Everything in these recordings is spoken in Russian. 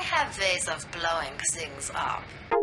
have ways of blowing things up.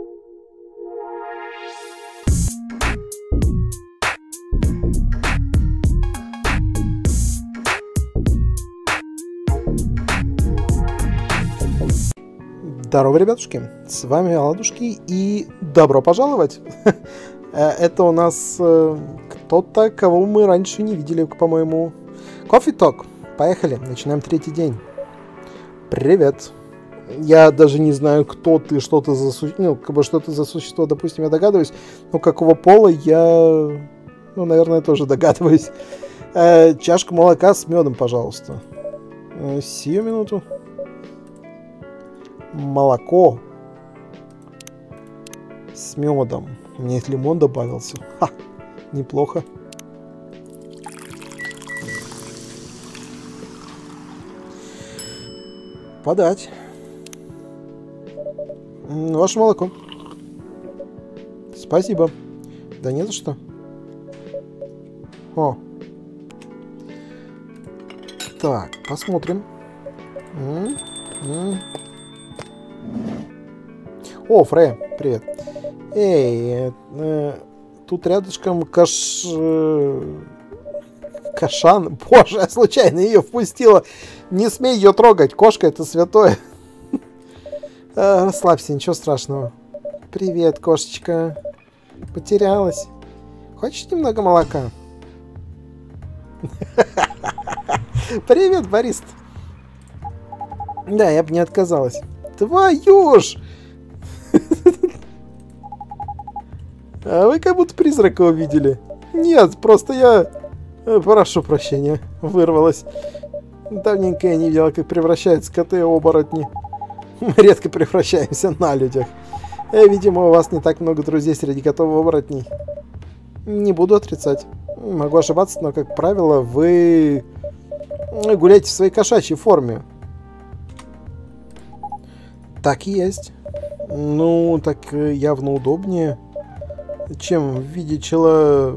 Здорово, ребятушки, с вами Оладушки и добро пожаловать! Это у нас кто-то, кого мы раньше не видели, по-моему. Coffee Talk. Поехали, начинаем третий день. Привет. Я даже не знаю, кто ты, что ты за существо, допустим, я догадываюсь, но какого пола я, наверное, тоже догадываюсь. Чашку молока с медом, пожалуйста. Сию минуту. Молоко с медом. У меня лимон добавился. Ха, неплохо. Подать. Ваше молоко. Спасибо. Да не за что. О. Так, посмотрим. О, Фрея, привет. Эй, тут рядышком Кашан. Боже, я случайно ее впустила. Не смей ее трогать, кошка это святое. Расслабься, ничего страшного. Привет, кошечка. Потерялась. Хочешь немного молока? Привет, барист. Да, я бы не отказалась. Твою ж! А вы как будто призрака увидели. Нет, просто я... Прошу прощения, вырвалась. Давненько я не видела, как превращаются коты-оборотни. Мы редко превращаемся на людях. Видимо, у вас не так много друзей среди котов-оборотней. Не буду отрицать. Могу ошибаться, но, как правило, вы гуляете в своей кошачьей форме. Так и есть. Ну, так явно удобнее, чем в виде чела...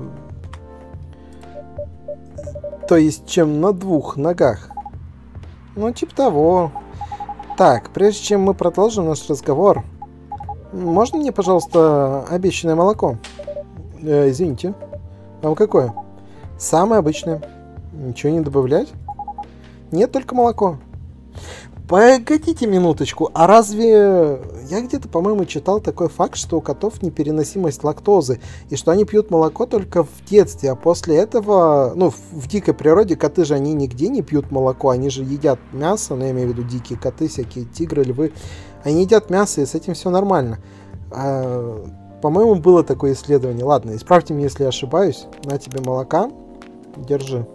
То есть, чем на двух ногах. Ну, типа того. Так, прежде чем мы продолжим наш разговор, можно мне, пожалуйста, обещанное молоко? Извините. Вам какое? Самое обычное. Ничего не добавлять? Нет, только молоко. Погодите минуточку, а разве... Я где-то, по-моему, читал такой факт, что у котов непереносимость лактозы, и что они пьют молоко только в детстве, а после этого, в дикой природе коты же, они нигде не пьют молоко, они же едят мясо, я имею в виду дикие коты, всякие тигры, львы, они едят мясо, и с этим все нормально. По-моему, было такое исследование. Ладно, исправьте меня, если я ошибаюсь. На тебе молока, держи.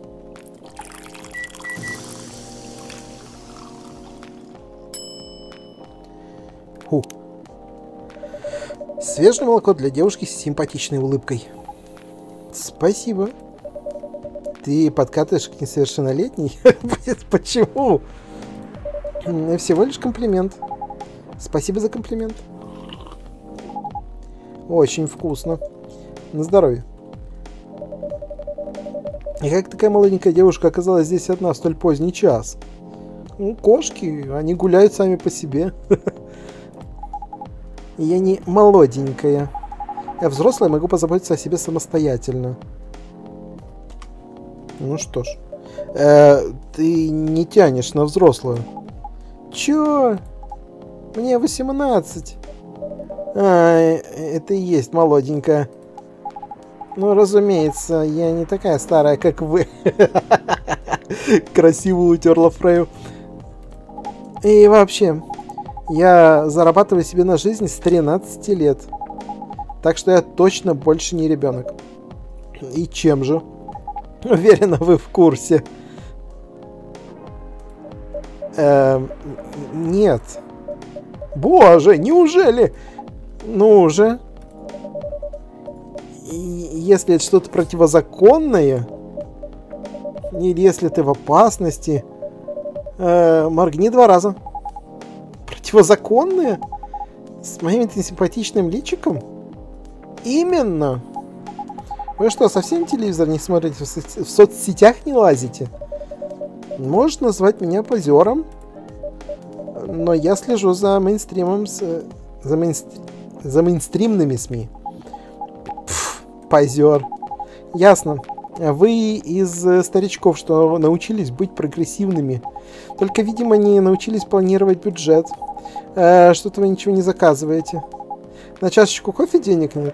Свежее молоко для девушки с симпатичной улыбкой. Спасибо. Ты подкатываешь к несовершеннолетней? Почему? Всего лишь комплимент. Спасибо за комплимент. Очень вкусно. На здоровье. И как такая молоденькая девушка оказалась здесь одна в столь поздний час? Кошки, они гуляют сами по себе. Я не молоденькая. Я взрослая, могу позаботиться о себе самостоятельно. Ну что ж. Ты не тянешь на взрослую. Чё? Мне 18. Это и есть молоденькая. Ну, разумеется, я не такая старая, как вы. Красиво утерла Фрею. И вообще... Я зарабатываю себе на жизнь с 13 лет. Так что я точно больше не ребенок. И чем же? Уверена, вы в курсе. Нет. Боже, неужели? Ну уже. Если это что-то противозаконное, или если ты в опасности, моргни 2 раза. Противозаконные? С моим-то симпатичным личиком? Именно. Вы что, совсем телевизор не смотрите? В соцсетях не лазите? Можешь назвать меня позером? Но я слежу за мейнстримом, за мейнстримными СМИ. Пф, позер. Ясно. Вы из старичков, что научились быть прогрессивными. Только, видимо, не научились планировать бюджет. Что-то вы ничего не заказываете. На чашечку кофе денег нет?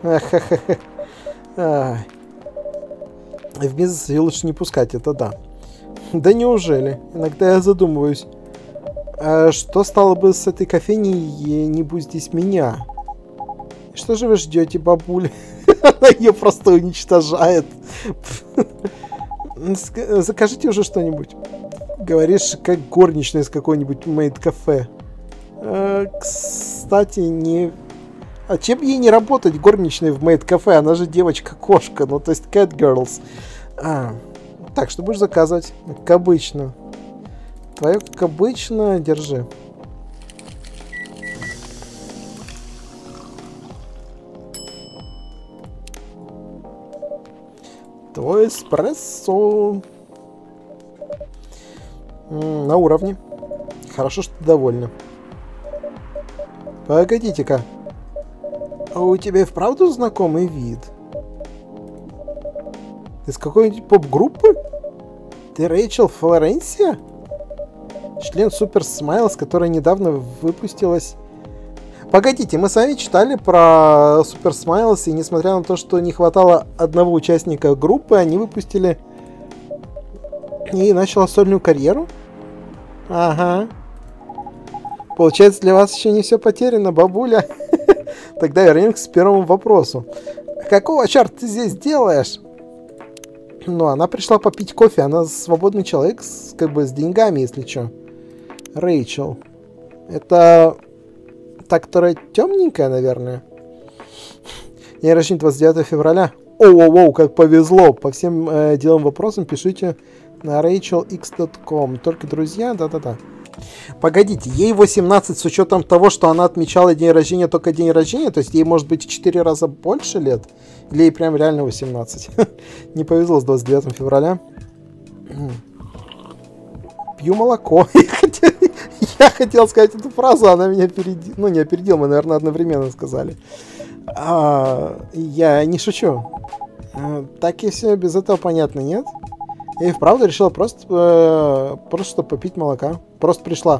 В бизнес лучше не пускать, это да. Да неужели? Иногда я задумываюсь, что стало бы с этой кофейней, не будь здесь меня? Что же вы ждете, бабуля? Она ее просто уничтожает. Закажите уже что-нибудь. Говоришь, как горничная из какой-нибудь мейд-кафе. Кстати, не... А чем ей не работать горничной в мейд-кафе? Она же девочка-кошка, ну то есть cat girls. Так, что будешь заказывать? Как обычно. Твое, как обычно, держи. Твой эспрессо. На уровне. Хорошо, что ты довольна. Погодите-ка. А у тебя и вправду знакомый вид? Ты из какой-нибудь поп-группы? Ты Рэйчел Флоренсия? Член Супер Смайлс, которая недавно выпустилась... Погодите, мы с вами читали про Супер Смайлс, и несмотря на то, что не хватало одного участника группы, они выпустили и начала сольную карьеру? Ага. Получается, для вас еще не все потеряно, бабуля. Тогда вернемся к первому вопросу. Какого черта ты здесь делаешь? Ну, она пришла попить кофе. Она свободный человек, как бы с деньгами, если что. Рэйчел. Это та, которая темненькая, наверное. День рождения 29 февраля. Оу-оу-оу, как повезло. По всем деловым вопросам пишите на rachelx.com. Только друзья, да-да-да. Погодите, ей 18 с учетом того, что она отмечала день рождения, только день рождения? То есть ей может быть в 4 раза больше лет? Или ей прям реально 18? Не повезло с 29 февраля. Пью молоко. Я хотел сказать эту фразу, она меня опередила. Ну, не опередила, мы, наверное, одновременно сказали. Я не шучу. Так и все без этого понятно, нет? Я и вправду решила просто попить молока. Просто пришла.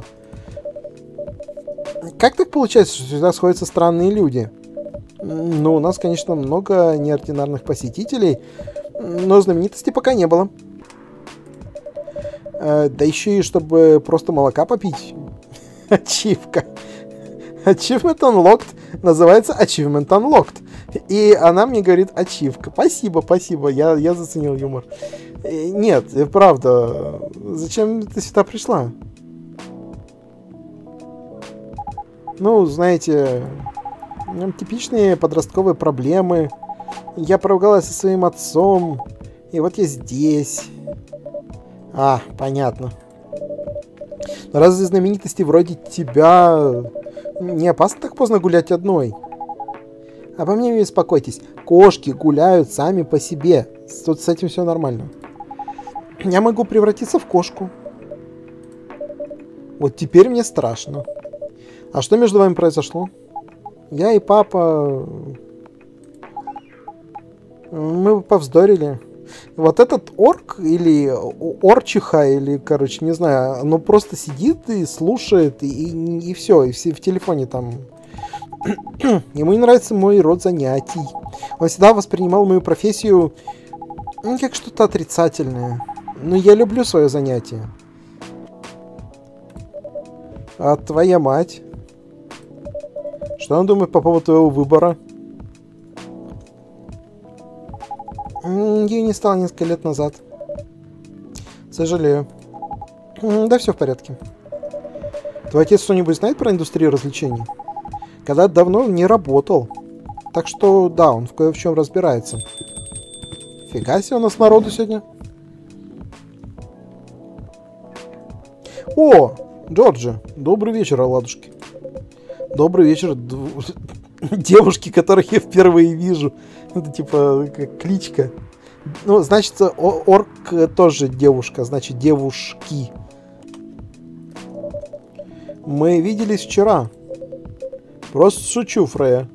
Как так получается, что сюда сходятся странные люди? Ну, у нас, конечно, много неординарных посетителей, но знаменитостей пока не было. Да еще и чтобы просто молока попить. Ачивка. Achievement Unlocked называется Achievement Unlocked. И она мне говорит ачивка. Спасибо, спасибо, я заценил юмор. Нет, правда, зачем ты сюда пришла? Ну, знаете, типичные подростковые проблемы. Я поругалась со своим отцом, и вот я здесь. Понятно. Но разве знаменитости вроде тебя не опасно так поздно гулять одной? Обо мне не беспокойтесь. Кошки гуляют сами по себе. Тут с этим все нормально. Я могу превратиться в кошку. Вот теперь мне страшно. А что между вами произошло? Я и папа... Мы повздорили. Вот этот орк или орчиха, или, короче, не знаю, оно просто сидит и слушает, и все, и все в телефоне там. Ему не нравится мой род занятий. Он всегда воспринимал мою профессию как что-то отрицательное. Но я люблю свое занятие. А твоя мать? Что она думает по поводу твоего выбора? Ее не стало несколько лет назад. Сожалею. Да, все в порядке. Твой отец что-нибудь знает про индустрию развлечений? Когда давно не работал. Так что, да, он в кое в чем разбирается. Фига себе у нас народу сегодня. О, Джорджи, добрый вечер, оладушки. Добрый вечер, девушки, которых я впервые вижу. Это типа как кличка. Ну, значит, орк тоже девушка, значит, девушки. Мы виделись вчера. Просто шучу, Фрея.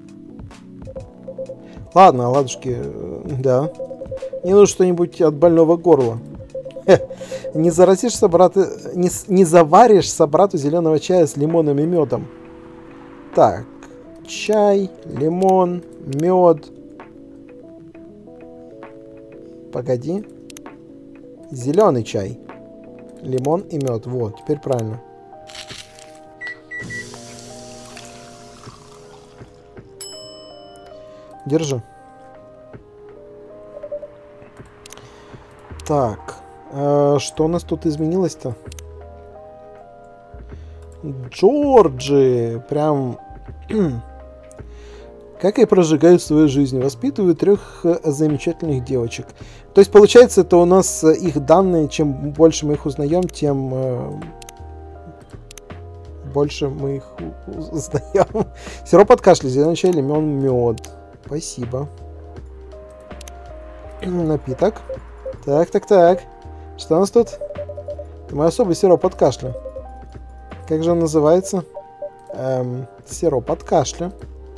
Ладно, ладушки, да. Мне нужно что-нибудь от больного горла. Не заразишь собрату... Не заваришь собрату зеленого чая с лимоном и медом. Так. Чай, лимон, мед. Погоди. Зеленый чай. Лимон и мед. Вот, теперь правильно. Держи. Так. Что у нас тут изменилось-то? Джорджи! Прям... Как я прожигаю свою жизнь. Воспитываю 3 замечательных девочек. То есть, получается, это у нас их данные. Чем больше мы их узнаем, тем больше мы их узнаем. Сироп от кашля, зеленый чай, лимон, мед. Спасибо. Напиток. Так. Что у нас тут? Это мой особый сироп от кашля. Как же он называется? Сироп от кашля.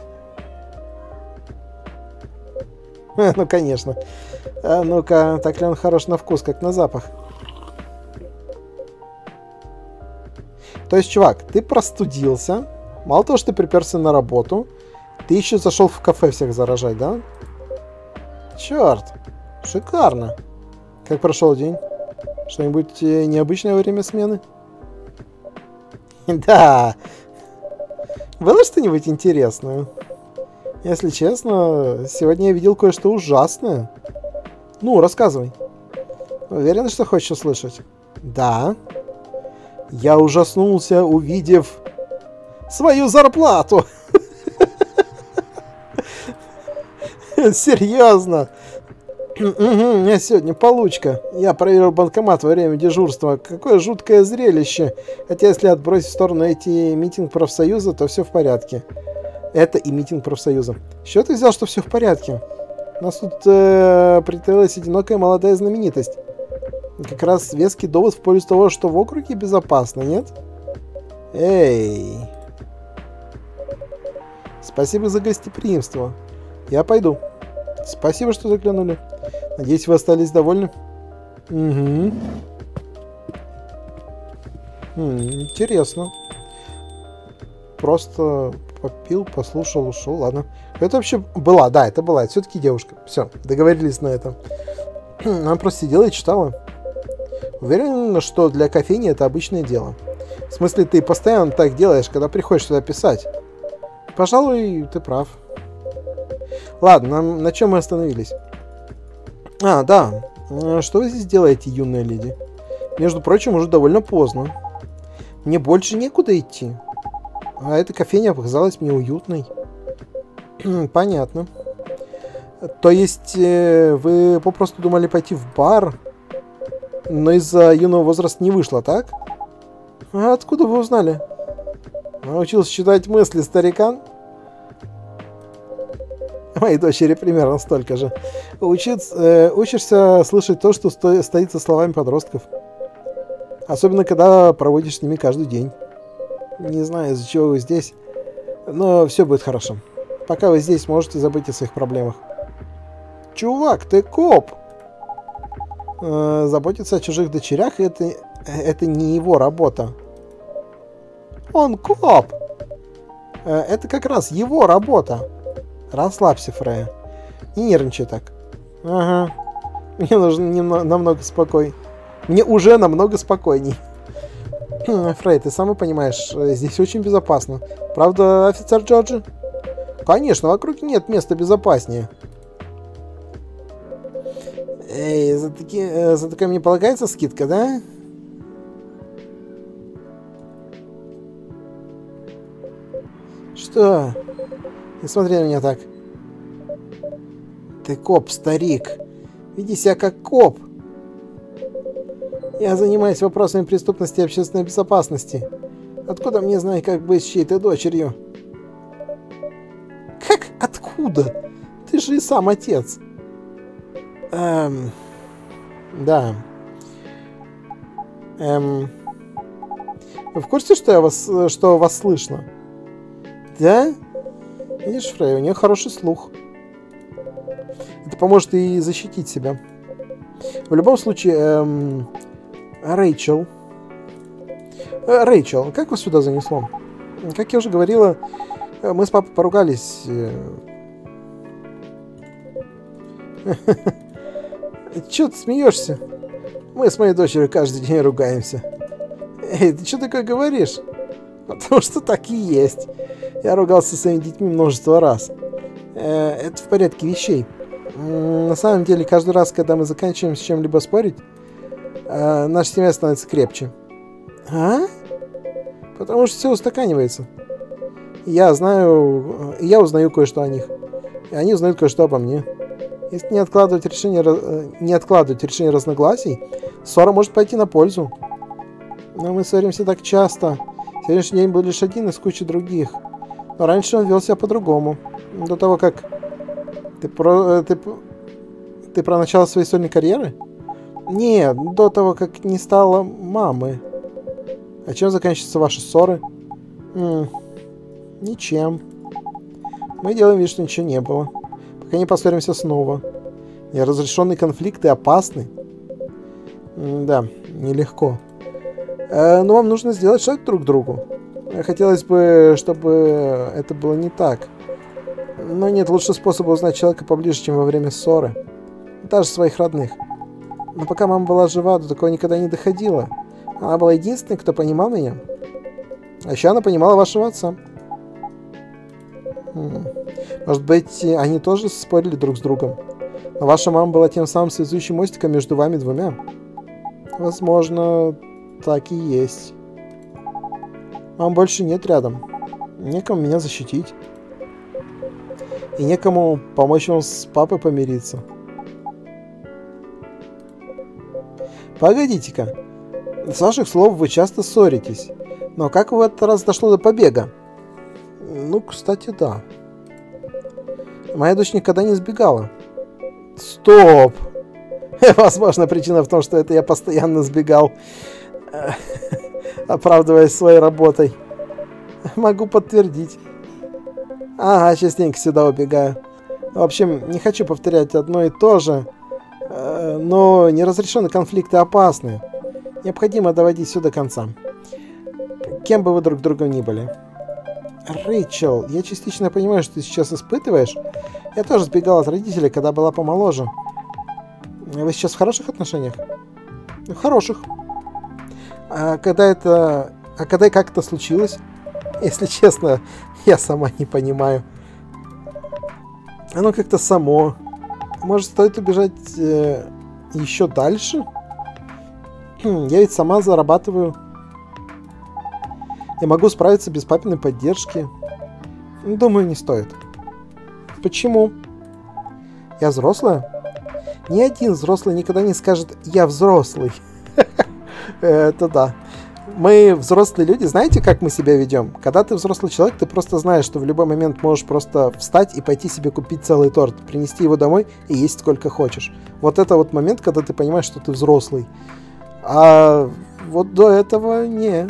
Ну, конечно. Ну-ка, так ли он хорош на вкус, как на запах? То есть, чувак, ты простудился. Мало того, что ты приперся на работу, ты еще зашел в кафе всех заражать, да? Черт. Шикарно. Как прошел день? Что-нибудь необычное во время смены? Да. Было что-нибудь интересное? Если честно, сегодня я видел кое-что ужасное. Ну, рассказывай. Уверен, что хочешь услышать? Да. Я ужаснулся, увидев свою зарплату. Серьезно. У меня сегодня получка. Я проверил банкомат во время дежурства. Какое жуткое зрелище. Хотя, если отбросить в сторону эти митинг профсоюза, то все в порядке. Это и митинг профсоюза. С чего ты взял, что все в порядке? У нас тут притаилась одинокая молодая знаменитость. Как раз веский довод в пользу того, что в округе безопасно, нет? Эй. Спасибо за гостеприимство. Я пойду. Спасибо, что заглянули. Надеюсь, вы остались довольны? Угу. Интересно. Просто попил, послушал, ушел. Ладно. Это вообще была, да, это была. Это все-таки девушка. Все, договорились на этом. Она просто сидела и читала. Уверен, что для кофейни это обычное дело. В смысле, ты постоянно так делаешь, когда приходишь сюда писать. Пожалуй, ты прав. Ладно, на чем мы остановились? А, да. Что вы здесь делаете, юная леди? Между прочим, уже довольно поздно. Мне больше некуда идти. А эта кофейня показалась мне уютной. Понятно. То есть, вы попросту думали пойти в бар, но из-за юного возраста не вышло, так? А откуда вы узнали? Научился читать мысли, старикан? Моей дочери примерно столько же. Учишься слышать то, что стоит за словами подростков. Особенно, когда проводишь с ними каждый день. Не знаю, из-за чего вы здесь, но все будет хорошо. Пока вы здесь, можете забыть о своих проблемах. Чувак, ты коп! Заботиться о чужих дочерях — это не его работа. Он коп! Это как раз его работа. Расслабься, Фрея. Не нервничай так. Ага. Мне нужно намного спокойней. Мне уже намного спокойней. Фрей, ты сам понимаешь, здесь очень безопасно. Правда, офицер Джорджи? Конечно, в округе нет места безопаснее. Эй, за такое мне полагается скидка, да? Что? Не смотри на меня так. Ты коп, старик. Веди себя как коп. Я занимаюсь вопросами преступности и общественной безопасности. Откуда мне знать, как быть с чьей-то дочерью? Как? Откуда? Ты же и сам отец. Да. Вы в курсе, что вас слышно? Да? Видишь, Фрей, у нее хороший слух. Это поможет и защитить себя. В любом случае, Рэйчел. Рэйчел, как вас сюда занесло? Как я уже говорила, мы с папой поругались. Чё ты смеешься? Мы с моей дочерью каждый день ругаемся. Эй, ты что такое говоришь? Потому что так и есть. Я ругался со своими детьми множество раз. Это в порядке вещей. На самом деле, каждый раз, когда мы заканчиваем с чем-либо спорить, наша семья становится крепче. А? Потому что все устаканивается. Я узнаю кое-что о них. И они узнают кое-что обо мне. Если не откладывать решение разногласий, ссора может пойти на пользу. Но мы ссоримся так часто. Сегодняшний день был лишь один из кучи других. Но раньше он вел себя по-другому. До того, как... Ты про начало своей сольной карьеры? Нет, до того, как не стало мамы. А чем заканчиваются ваши ссоры? Ничем. Мы делаем вид, что ничего не было. Пока не поссоримся снова. Неразрешенные конфликты опасны. Да, нелегко. Но вам нужно сделать шаг друг к другу. Хотелось бы, чтобы это было не так. Но нет лучшего способа узнать человека поближе, чем во время ссоры. Даже своих родных. Но пока мама была жива, до такого никогда не доходило. Она была единственной, кто понимал меня. А еще она понимала вашего отца. Может быть, они тоже спорили друг с другом. Но ваша мама была тем самым связующим мостиком между вами двумя. Возможно, так и есть. Мам больше нет рядом. Некому меня защитить. И некому помочь вам с папой помириться. Погодите-ка. С ваших слов вы часто ссоритесь. Но как в этот раз дошло до побега? Ну, кстати, да. Моя дочь никогда не сбегала. Стоп! Возможно, причина в том, что это я постоянно сбегал, оправдываясь своей работой. Могу подтвердить. Ага, частенько сюда убегаю. В общем, не хочу повторять одно и то же, но неразрешенные конфликты опасны. Необходимо доводить все до конца. Кем бы вы друг другом ни были. Рэйчел, я частично понимаю, что ты сейчас испытываешь. Я тоже сбегал от родителей, когда была помоложе. Вы сейчас в хороших отношениях? В хороших. А когда и как это случилось? Если честно, я сама не понимаю. Оно как-то само. Может, стоит убежать еще дальше? Я ведь сама зарабатываю. Я могу справиться без папиной поддержки. Думаю, не стоит. Почему? Я взрослая? Ни один взрослый никогда не скажет «я взрослый». Это да. Мы взрослые люди, знаете, как мы себя ведем? Когда ты взрослый человек, ты просто знаешь, что в любой момент можешь просто встать и пойти себе купить целый торт, принести его домой и есть сколько хочешь. Вот это вот момент, когда ты понимаешь, что ты взрослый. А вот до этого не.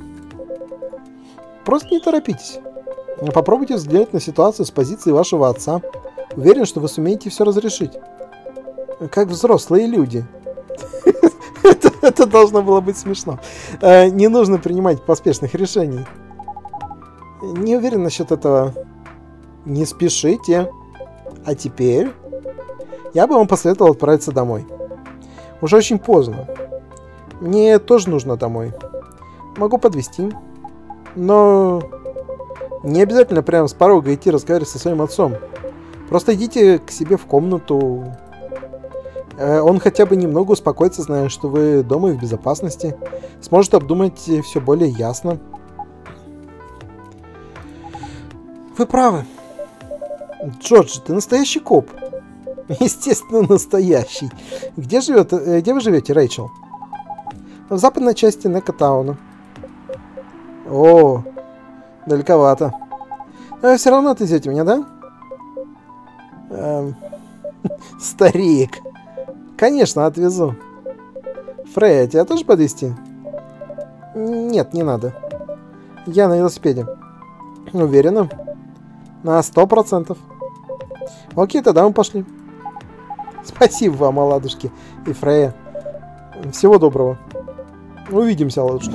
Просто не торопитесь. Попробуйте взглянуть на ситуацию с позиции вашего отца. Уверен, что вы сумеете все разрешить. Как взрослые люди. Это должно было быть смешно. Не нужно принимать поспешных решений. Не уверен насчет этого. Не спешите. А теперь я бы вам посоветовал отправиться домой. Уже очень поздно. Мне тоже нужно домой. Могу подвезти. Но не обязательно прямо с порога идти разговаривать со своим отцом. Просто идите к себе в комнату. Он хотя бы немного успокоится, зная, что вы дома и в безопасности. Сможет обдумать все более ясно. Вы правы. Джордж, ты настоящий коп. Естественно, настоящий. Где вы живете, Рэйчел? В западной части Некотауна. О, далековато. Но все равно отвезете меня, да? Старик. Конечно, отвезу. Фрей, тебя тоже подвезти? Нет, не надо. Я на велосипеде. Уверена? На 100%. Окей, тогда мы пошли. Спасибо вам, оладушки и Фрея. Всего доброго. Увидимся, оладушки.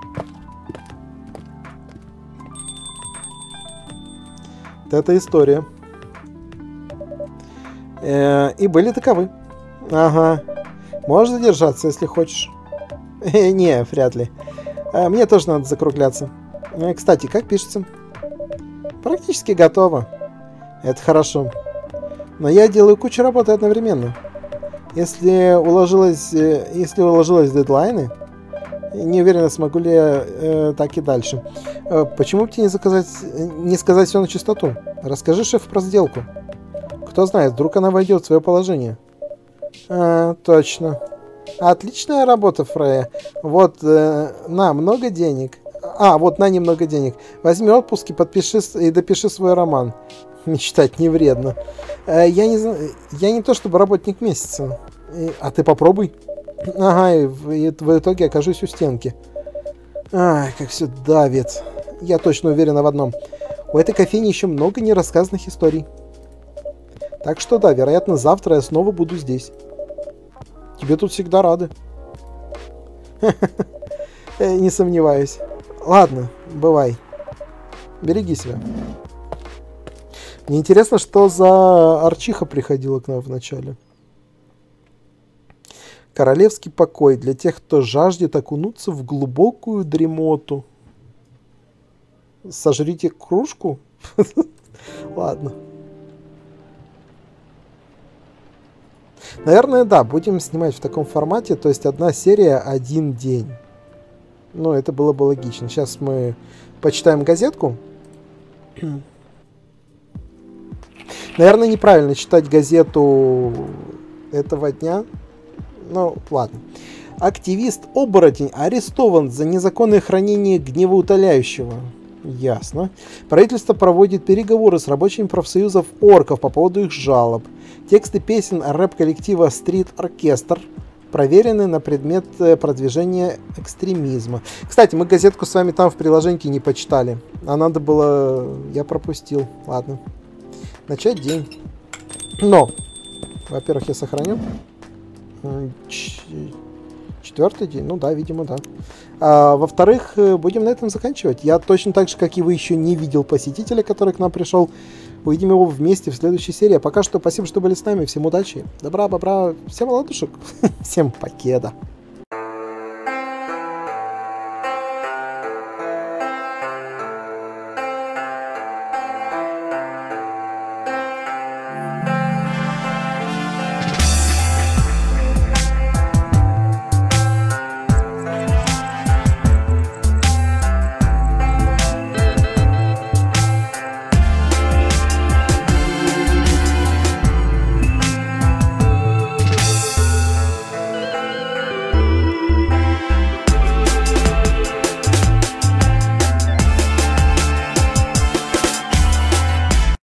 Вот это история. И были таковы. Ага. Можешь задержаться, если хочешь. Не, вряд ли. Мне тоже надо закругляться. Кстати, как пишется? Практически готово. Это хорошо. Но я делаю кучу работы одновременно. Если уложилось дедлайны, не уверен, смогу ли я так и дальше. Почему бы тебе не сказать все на чистоту? Расскажи шефу про сделку. Кто знает, вдруг она войдет в свое положение. Точно. Отличная работа, Фрея. Вот на много денег. Вот на немного денег. Возьми отпуск и допиши свой роман. Мечтать не вредно. Я не то чтобы работник месяца. А ты попробуй. Ага, и в итоге окажусь у стенки. Ай, как все давит. Я точно уверена в одном. У этой кофейни еще много нерассказанных историй. Так что да, вероятно, завтра я снова буду здесь. Тебе тут всегда рады. Не сомневаюсь. Ладно, бывай. Береги себя. Мне интересно, что за арчиха приходила к нам в начале. Королевский покой для тех, кто жаждет окунуться в глубокую дремоту. Сожрите кружку? Ладно. Наверное, да, будем снимать в таком формате, то есть одна серия, один день. Ну, это было бы логично. Сейчас мы почитаем газетку. Наверное, неправильно читать газету этого дня. Ну, ладно. Активист-оборотень арестован за незаконное хранение гневоутоляющего. Ясно. Правительство проводит переговоры с рабочими профсоюзов орков по поводу их жалоб. Тексты песен рэп-коллектива Street Orchestra проверены на предмет продвижения экстремизма. Кстати, мы газетку с вами там в приложении не почитали. А надо было... Я пропустил. Ладно. Начать день. Но, во-первых, я сохраню. Четвертый день? Ну да, видимо, да. Во-вторых, будем на этом заканчивать. Я точно так же, как и вы, еще не видел посетителя, который к нам пришел. Увидим его вместе в следующей серии. А пока что спасибо, что были с нами. Всем удачи, добра, бобра, всем ладушек, всем покеда.